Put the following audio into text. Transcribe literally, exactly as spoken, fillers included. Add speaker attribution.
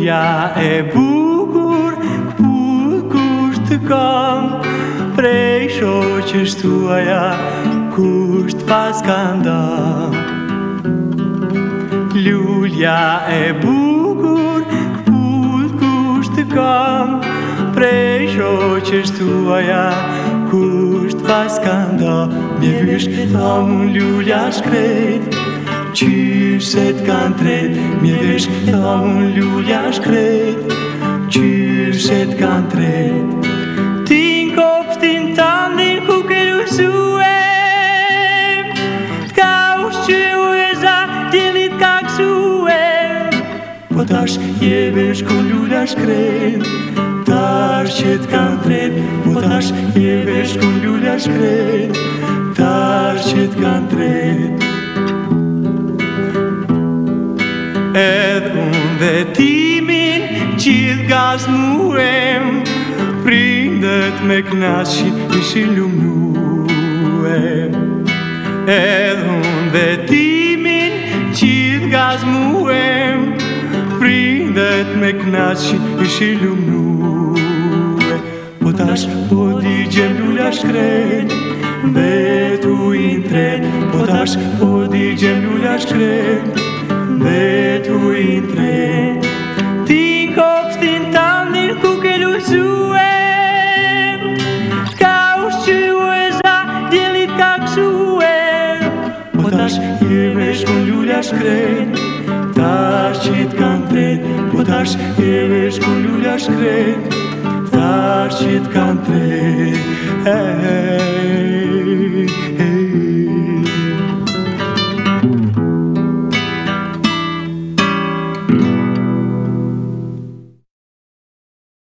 Speaker 1: Lulia e bukur, kur të kam, prej shoqesh tuaja, kusht pas ka nda. Lulia e bukur, kur të kam, prej shoqesh tuaja, kusht pas ka nda. Mje vysh thamun Lulia shkret, qysh se t'kan tret. Mje vysh thamun Lulia shkret, qysh se t'kan tret. Ti n'kopshtin tandin ku ke lusuem, t'ka ushqyu e za, djelit ka ksuem. Po tash je vesh ku Lulia shkret, tash që t'kan tret. Po tash je vesh ku Lulia shkret, tash që t'kan tret. Edhe unë dhe timin qith gaz muem, prindet me knaqi ishin lumnuem. Edhe unë dhe timin qith gaz muem, prindet me knaqi ishin lumnuem. Po tash po digjem Lulia shkret, vetu i tret. Po tash po digjem Lulia shkret, vetu i tret. Ti n'kopshtin tandin ku ke lusuem, t'ka ushqyu e za, djelit ka ksuem. Po tash je vesh ku Lulia shkret, tash që t'kan tret. Po tash je vesh ku Lulia shkret, tash që t'kan tret.